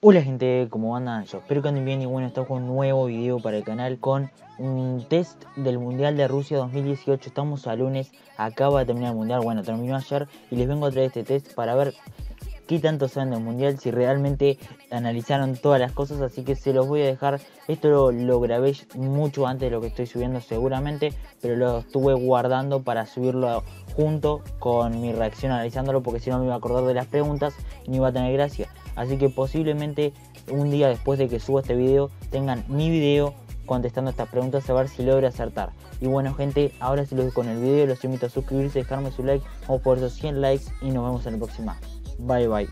Hola gente, ¿cómo andan? Yo espero que anden bien y bueno, estamos con un nuevo video para el canal con un test del Mundial de Rusia 2018. Estamos a lunes, acaba de terminar el Mundial, bueno, terminó ayer y les vengo a traer este test para ver qué tanto saben del Mundial, si realmente analizaron todas las cosas, así que se los voy a dejar. Esto lo grabé mucho antes de lo que estoy subiendo seguramente, pero lo estuve guardando para subirlo junto con mi reacción analizándolo, porque si no me iba a acordar de las preguntas y no iba a tener gracia. Así que posiblemente un día después de que suba este video tengan mi video contestando estas preguntas, a ver si logro acertar. Y bueno gente, ahora sí los dejo con el video, los invito a suscribirse, dejarme su like, vamos por esos 100 likes y nos vemos en la próxima. Bye bye.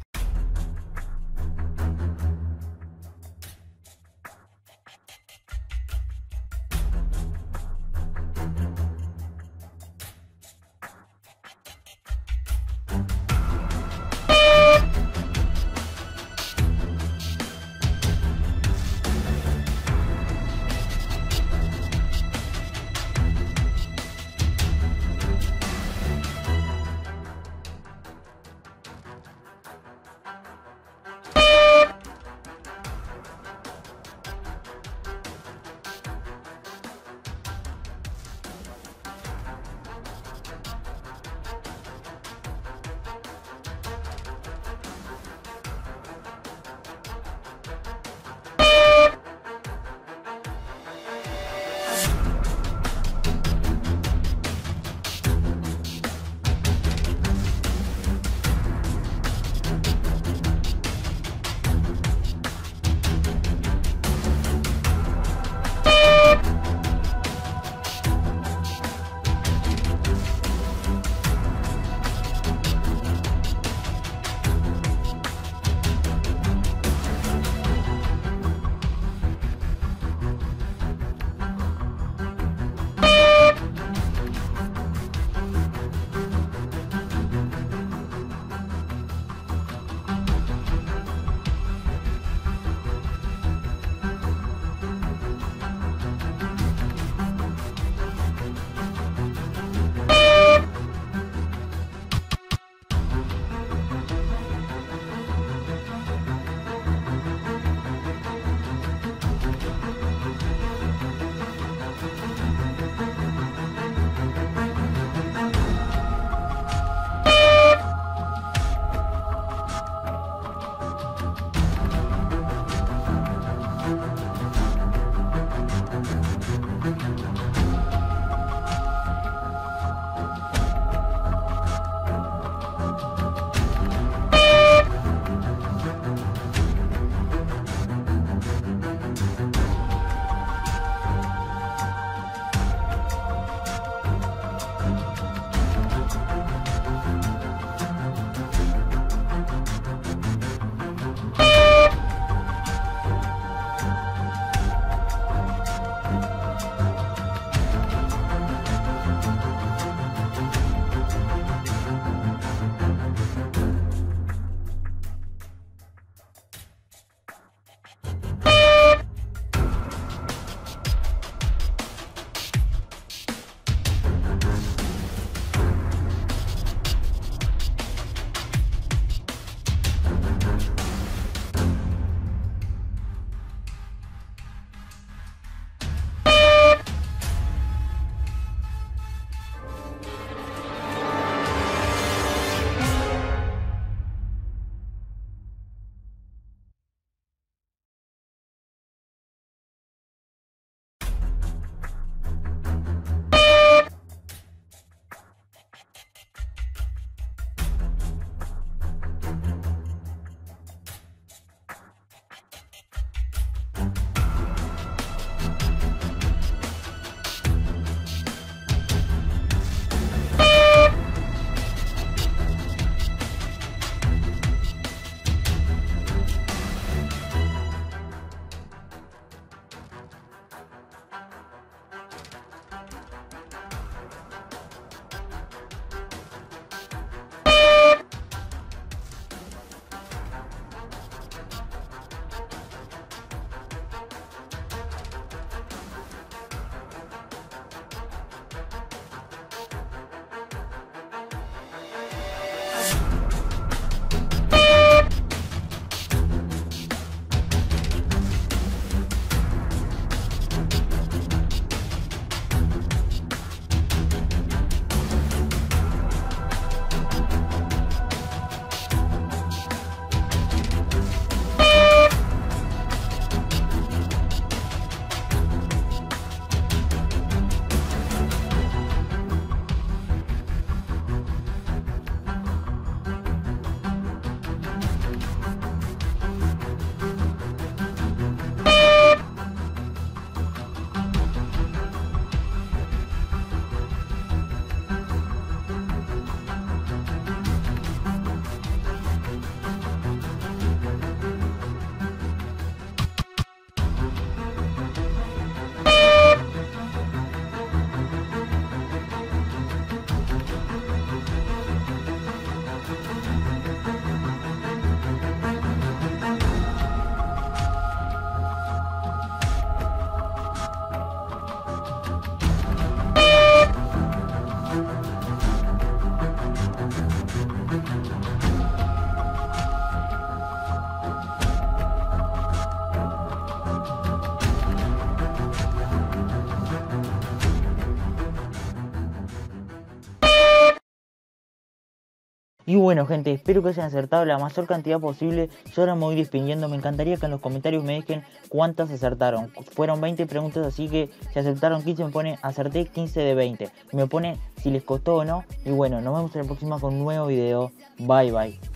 Y bueno gente, espero que hayan acertado la mayor cantidad posible. Yo ahora me voy despidiendo, me encantaría que en los comentarios me dejen cuántas acertaron. Fueron 20 preguntas, así que si acertaron 15 me pone acerté 15 de 20. Me pone si les costó o no. Y bueno, nos vemos en la próxima con un nuevo video. Bye bye.